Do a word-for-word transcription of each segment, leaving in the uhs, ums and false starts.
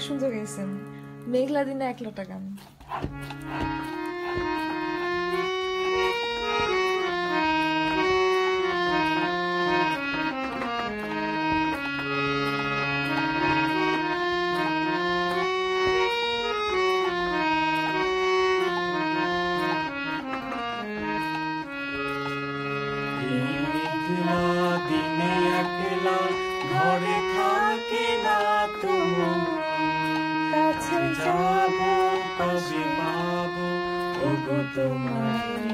সুন্দর গাইছেন। মেঘলা দিনে এক লোটা গান। দিনে একলা ঘরে থাকে না তোমার কাছে যাব কবে পাবো ওগো তোমায়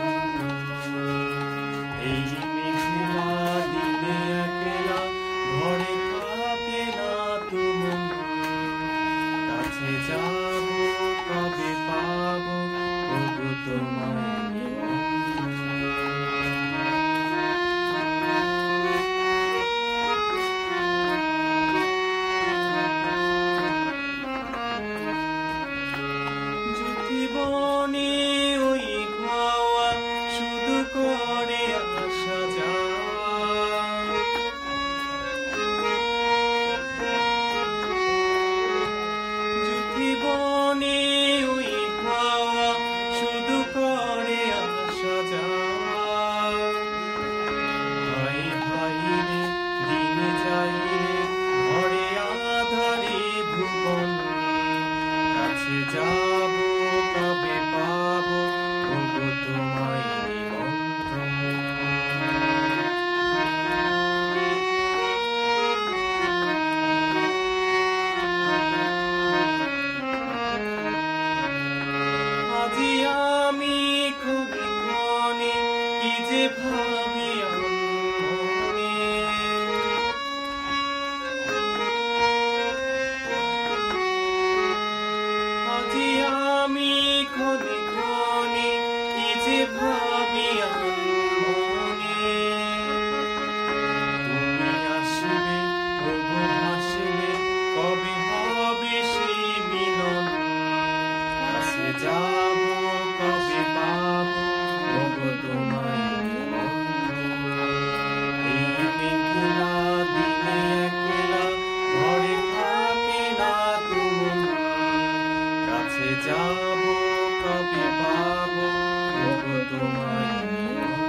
এই মেঘলা দিনে একলা ঘরে থাকে না তোমার কাছে যাব কবে পাবো ওগো তোমায় জীবনে ওই খাওয়া শুধু করে আসা যাওয়া জীবনে ওই খাওয়া শুধু করে আসা যাওয়া ভাই ভাই রে দিন যাই রে ঘরে আধারে ভুবন কাছে যাব কবে পাবো ওগো তোমায় আজি আমি ক্ষণে ক্ষণে কি যে ভাবি মনে আজি আমি ক্ষণে ক্ষণে কি যে ভাবি মনে তুমি আসবে ওগো হাসলে কবে হবে সেই মিলন কাছে যাব কবে পাবো ওগো তোমায় এই মেঘলা দিনে একলা ঘরে থাকে না তুমি কাছে যাব কবে পাবো ওগো তোমায়।